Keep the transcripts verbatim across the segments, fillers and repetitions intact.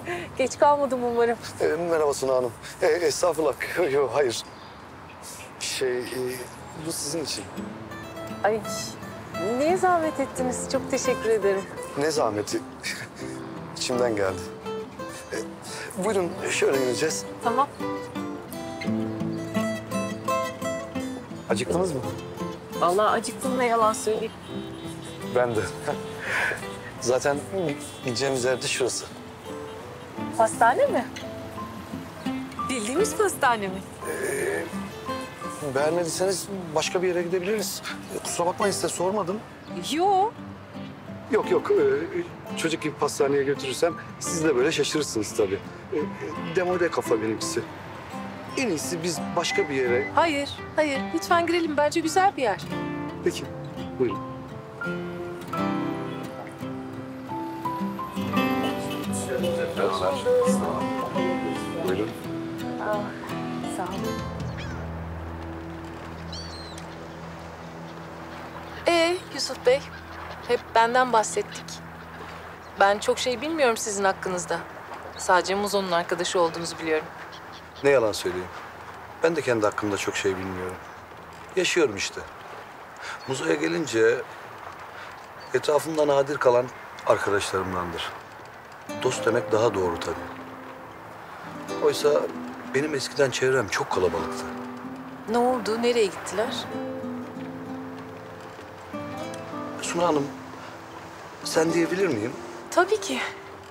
Geç kalmadım umarım. E, merhaba Suna Hanım. E, estağfurullah. Yok, hayır. Şey, e, bu sizin için. Ay, niye zahmet ettiniz? Çok teşekkür ederim. Ne zahmeti. İçimden geldi. E, buyurun, şöyle ineceğiz. Tamam. Acıktınız mı? Vallahi acıktım, ne yalan söyleyeyim. Ben de. Zaten gideceğimiz yer de şurası. Pastane mi? Bildiğimiz pastane mi? Beğenmediyseniz başka bir yere gidebiliriz. E, kusura bakmayın, size sormadım. Yo. Yok yok, e, çocuk gibi pastaneye götürürsem siz de böyle şaşırırsınız tabii. E, e, demode kafa benimkisi. En iyisi biz başka bir yere... Hayır, hayır. Lütfen girelim. Bence güzel bir yer. Peki, buyurun. Buyurun. Aa, sağ olun. Ee, Yusuf Bey, hep benden bahsettik. Ben çok şey bilmiyorum sizin hakkınızda. Sadece Muzo'nun arkadaşı olduğunuzu biliyorum. Ne yalan söyleyeyim. Ben de kendi hakkımda çok şey bilmiyorum. Yaşıyorum işte. Muzo'ya gelince etrafımda nadir kalan arkadaşlarımdandır. Dost demek daha doğru tabii. Oysa benim eskiden çevrem çok kalabalıktı. Ne oldu? Nereye gittiler? Suna Hanım, sen diyebilir miyim? Tabii ki.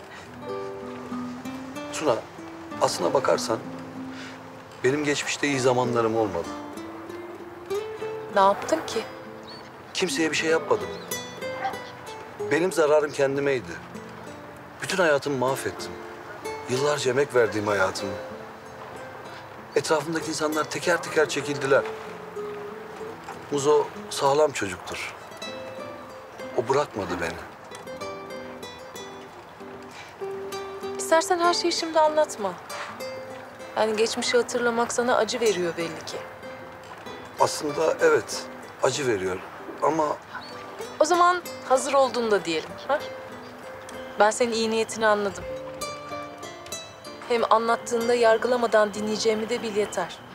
Suna, aslına bakarsan benim geçmişte iyi zamanlarım olmadı. Ne yaptın ki? Kimseye bir şey yapmadım. Benim zararım kendimeydi. Bütün hayatımı mahvettim. Yıllarca emek verdiğim hayatımı. Etrafımdaki insanlar teker teker çekildiler. Muzo sağlam çocuktur. O bırakmadı beni. İstersen her şeyi şimdi anlatma. Yani geçmişi hatırlamak sana acı veriyor belli ki. Aslında evet, acı veriyor ama... O zaman hazır olduğunda diyelim. Ha? Ben senin iyi niyetini anladım. Hem anlattığında yargılamadan dinleyeceğimi de bil yeter.